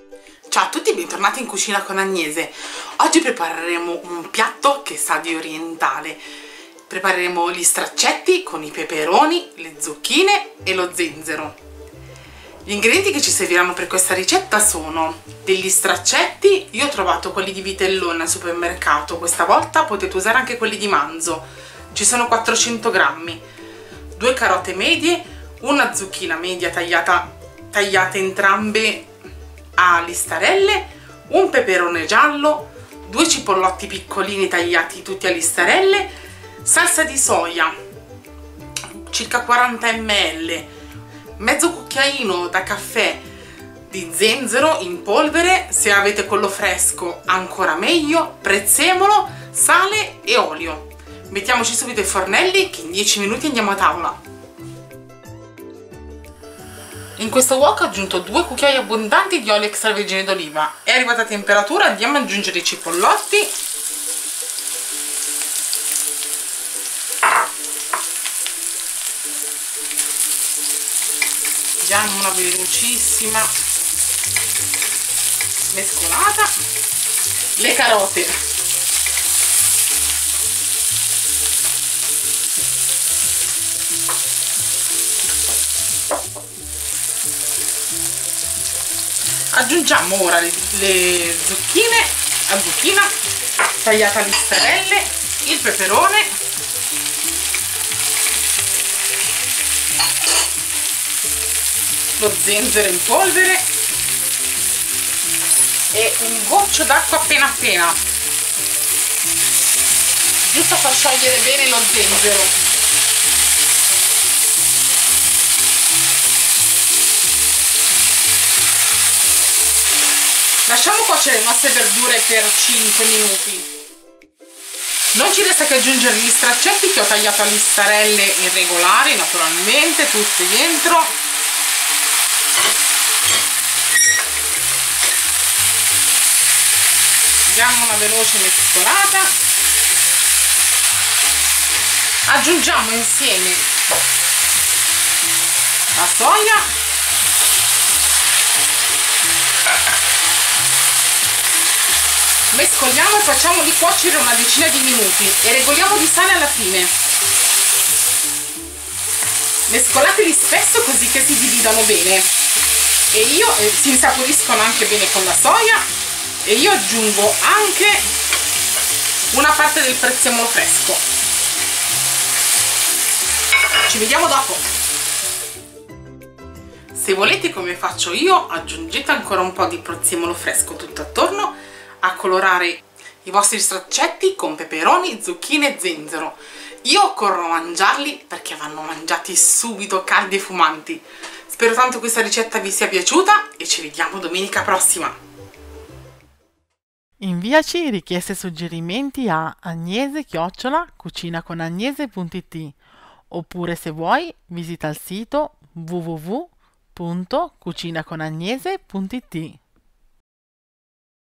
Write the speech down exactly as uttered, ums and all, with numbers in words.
Ciao a tutti e bentornati in Cucina con Agnese. Oggi prepareremo un piatto che sa di orientale. Prepareremo gli straccetti con i peperoni, le zucchine e lo zenzero. Gli ingredienti che ci serviranno per questa ricetta sono degli straccetti. Io ho trovato quelli di vitellone al supermercato, questa volta potete usare anche quelli di manzo. Ci sono quattrocento grammi, due carote medie, una zucchina media tagliata, tagliate entrambe a listarelle, un peperone giallo, due cipollotti piccolini tagliati tutti a listarelle, salsa di soia circa quaranta millilitri, mezzo cucchiaino da caffè di zenzero in polvere, se avete quello fresco ancora meglio, prezzemolo, sale e olio. Mettiamoci subito i fornelli che in dieci minuti andiamo a tavola. In questo wok ho aggiunto due cucchiai abbondanti di olio extravergine d'oliva. È arrivata a temperatura, andiamo ad aggiungere i cipollotti. Diamo una velocissima mescolata. Le carote. Aggiungiamo ora le, le zucchine, la zucchina tagliata a listarelle, il peperone, lo zenzero in polvere e un goccio d'acqua appena appena, giusto a far sciogliere bene lo zenzero. Lasciamo cuocere le nostre verdure per cinque minuti. Non ci resta che aggiungere gli straccetti che ho tagliato a listarelle irregolari, naturalmente, tutti dentro. Diamo una veloce mescolata. Aggiungiamo insieme la soia. Mescoliamo e facciamoli cuocere una decina di minuti e regoliamo di sale alla fine. Mescolateli spesso così che si dividano bene e io eh, si insaporiscono anche bene con la soia, e io aggiungo anche una parte del prezzemolo fresco. Ci vediamo dopo. Se volete, come faccio io, aggiungete ancora un po' di prezzemolo fresco tutto attorno a colorare i vostri straccetti con peperoni, zucchine e zenzero. Io corro a mangiarli perché vanno mangiati subito, caldi e fumanti. Spero tanto questa ricetta vi sia piaciuta e ci vediamo domenica prossima. Inviaci richieste e suggerimenti a agnese chiocciola cucinaconagnese punto it oppure, se vuoi, visita il sito w w w punto cucinaconagnese punto it.